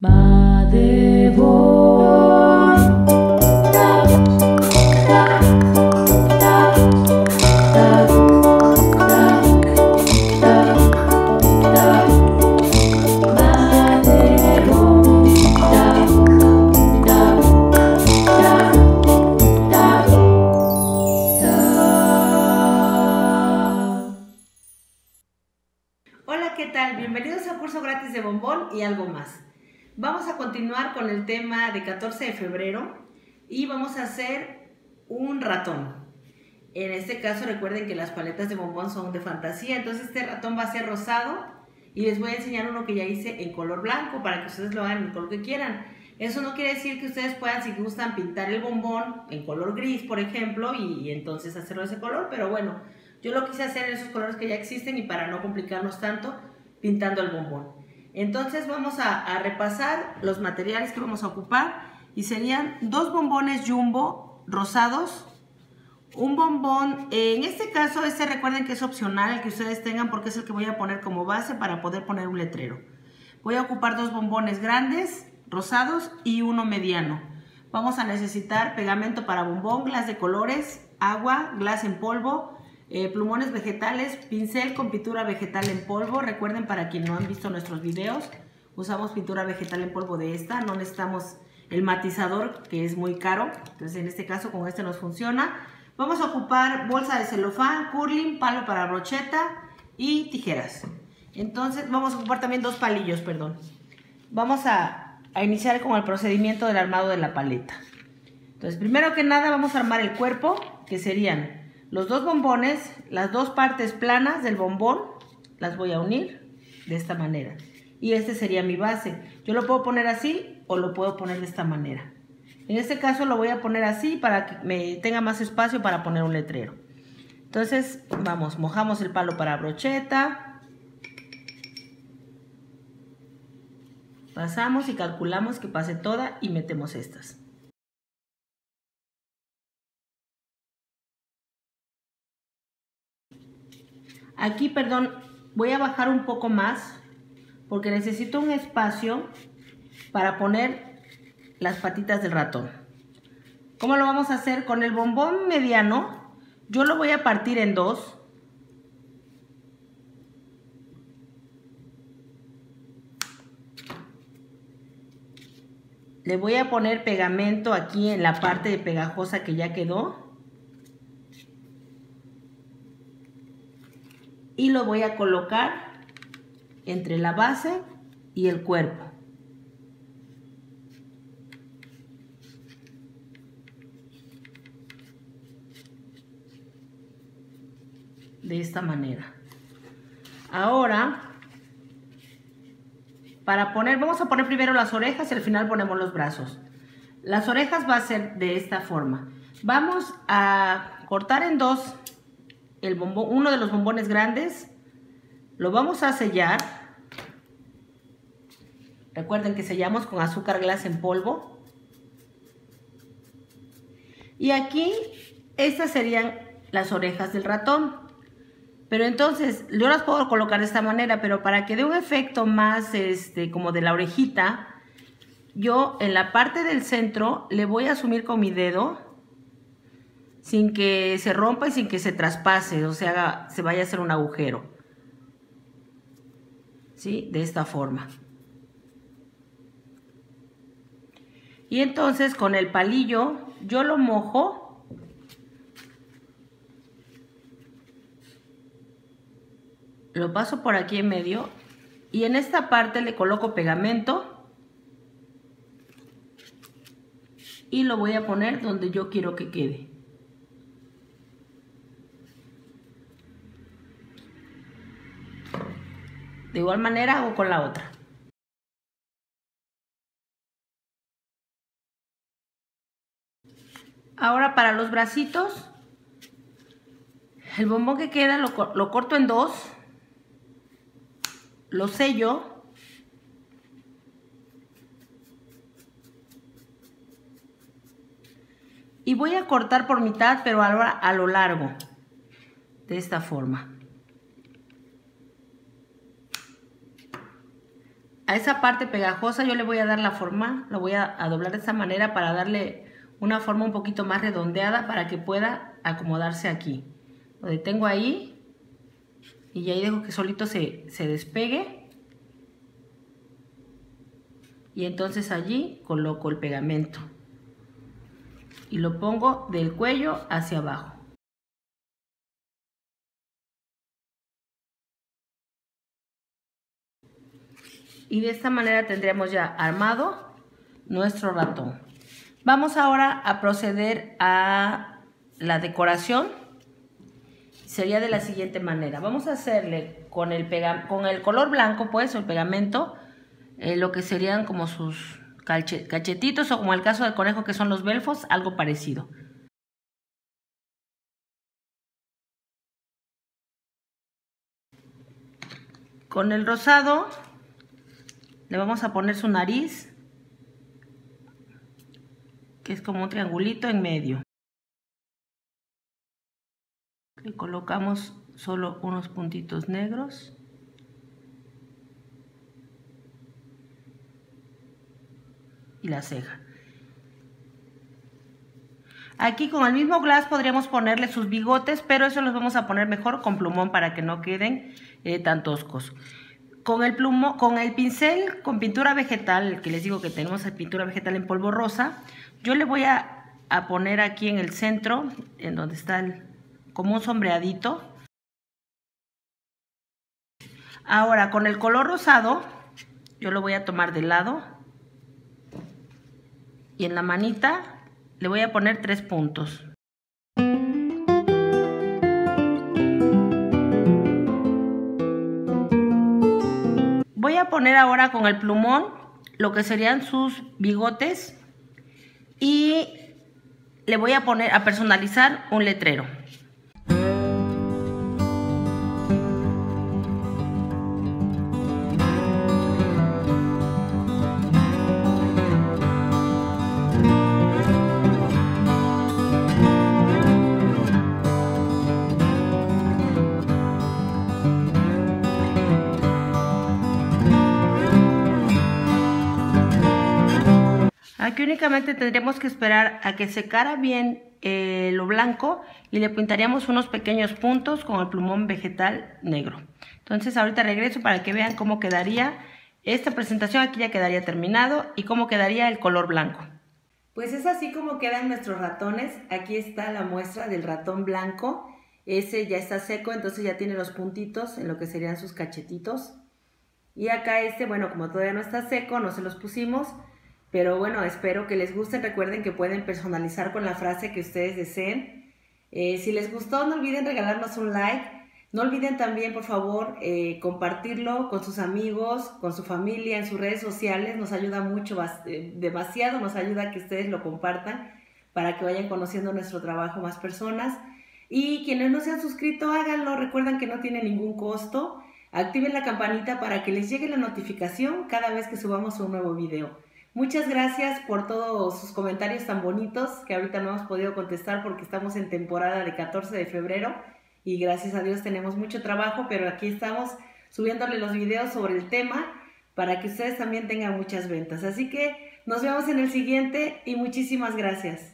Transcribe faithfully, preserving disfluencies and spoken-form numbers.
Va de voz. Ta, ta, ta, ta, ta, ta, ta. Va de voz. Ta, ta, ta, ta, ta. Hola, ¿qué tal? Bienvenidos a curso gratis de bombón y algo más. Vamos a continuar con el tema de catorce de febrero y vamos a hacer un ratón. En este caso recuerden que las paletas de bombón son de fantasía, entonces este ratón va a ser rosado y les voy a enseñar uno que ya hice en color blanco para que ustedes lo hagan en el color que quieran. Eso no quiere decir que ustedes puedan, si gustan, pintar el bombón en color gris, por ejemplo, y, y entonces hacerlo de ese color, pero bueno, yo lo quise hacer en esos colores que ya existen y para no complicarnos tanto, pintando el bombón. Entonces vamos a, a repasar los materiales que vamos a ocupar y serían dos bombones jumbo rosados, un bombón, en este caso este recuerden que es opcional el que ustedes tengan porque es el que voy a poner como base para poder poner un letrero. Voy a ocupar dos bombones grandes, rosados y uno mediano. Vamos a necesitar pegamento para bombón, glas de colores, agua, glas en polvo, Eh, plumones vegetales, pincel con pintura vegetal en polvo. Recuerden, para quienes no han visto nuestros videos, usamos pintura vegetal en polvo de esta, no necesitamos el matizador que es muy caro, entonces en este caso con este nos funciona. Vamos a ocupar bolsa de celofán, curling, palo para brocheta y tijeras. Entonces vamos a ocupar también dos palillos, perdón. Vamos a, a iniciar con el procedimiento del armado de la paleta. Entonces primero que nada vamos a armar el cuerpo, que serían los dos bombones, las dos partes planas del bombón, las voy a unir de esta manera. Y este sería mi base. Yo lo puedo poner así o lo puedo poner de esta manera. En este caso lo voy a poner así para que me tenga más espacio para poner un letrero. Entonces, vamos, mojamos el palo para brocheta. Pasamos y calculamos que pase toda y metemos estas. Aquí, perdón, voy a bajar un poco más porque necesito un espacio para poner las patitas del ratón. ¿Cómo lo vamos a hacer? Con el bombón mediano, yo lo voy a partir en dos. Le voy a poner pegamento aquí en la parte de pegajosa que ya quedó. Y lo voy a colocar entre la base y el cuerpo. De esta manera. Ahora, para poner, vamos a poner primero las orejas y al final ponemos los brazos. Las orejas va a ser de esta forma. Vamos a cortar en dos el bombón, uno de los bombones grandes, lo vamos a sellar. Recuerden que sellamos con azúcar glas en polvo. Y aquí estas serían las orejas del ratón. Pero entonces yo las puedo colocar de esta manera, pero para que dé un efecto más este, como de la orejita, yo en la parte del centro le voy a sumir con mi dedo sin que se rompa y sin que se traspase, o sea, se vaya a hacer un agujero. ¿Sí? De esta forma. Y entonces con el palillo yo lo mojo. Lo paso por aquí en medio y en esta parte le coloco pegamento y lo voy a poner donde yo quiero que quede. De igual manera hago con la otra. Ahora para los bracitos, el bombón que queda lo, lo corto en dos, lo sello y voy a cortar por mitad, pero ahora a lo largo, de esta forma. a esa parte pegajosa yo le voy a dar la forma, lo voy a, a doblar de esta manera para darle una forma un poquito más redondeada para que pueda acomodarse aquí. Lo detengo ahí y ahí dejo que solito se, se despegue. Y entonces allí coloco el pegamento y lo pongo del cuello hacia abajo. Y de esta manera tendremos ya armado nuestro ratón. Vamos ahora a proceder a la decoración. Sería de la siguiente manera. Vamos a hacerle con el, pega, con el color blanco, pues, el pegamento, eh, lo que serían como sus cachetitos o como el caso del conejo que son los belfos, algo parecido. Con el rosado le vamos a poner su nariz, que es como un triangulito en medio. Le colocamos solo unos puntitos negros. Y la ceja. Aquí con el mismo glass podríamos ponerle sus bigotes, pero eso los vamos a poner mejor con plumón para que no queden eh, tan toscos. Con el, plumo, con el pincel con pintura vegetal, que les digo que tenemos la pintura vegetal en polvo rosa, yo le voy a, a poner aquí en el centro, en donde está el, como un sombreadito. Ahora con el color rosado, yo lo voy a tomar de lado y en la manita le voy a poner tres puntos. Voy a poner ahora con el plumón lo que serían sus bigotes y le voy a poner a personalizar un letrero. Aquí únicamente tendremos que esperar a que secara bien eh, lo blanco y le pintaríamos unos pequeños puntos con el plumón vegetal negro. Entonces ahorita regreso para que vean cómo quedaría esta presentación. Aquí ya quedaría terminado y cómo quedaría el color blanco. Pues es así como quedan nuestros ratones. Aquí está la muestra del ratón blanco. Ese ya está seco, entonces ya tiene los puntitos en lo que serían sus cachetitos. Y acá este, bueno, como todavía no está seco, no se los pusimos. Pero bueno, espero que les gusten. Recuerden que pueden personalizar con la frase que ustedes deseen. Eh, si les gustó, no olviden regalarnos un like. No olviden también, por favor, eh, compartirlo con sus amigos, con su familia, en sus redes sociales. Nos ayuda mucho, eh, demasiado nos ayuda que ustedes lo compartan para que vayan conociendo nuestro trabajo más personas. Y quienes no se han suscrito, háganlo. Recuerden que no tiene ningún costo. Activen la campanita para que les llegue la notificación cada vez que subamos un nuevo video. Muchas gracias por todos sus comentarios tan bonitos que ahorita no hemos podido contestar porque estamos en temporada de catorce de febrero y gracias a Dios tenemos mucho trabajo, pero aquí estamos subiéndole los videos sobre el tema para que ustedes también tengan muchas ventas. Así que nos vemos en el siguiente y muchísimas gracias.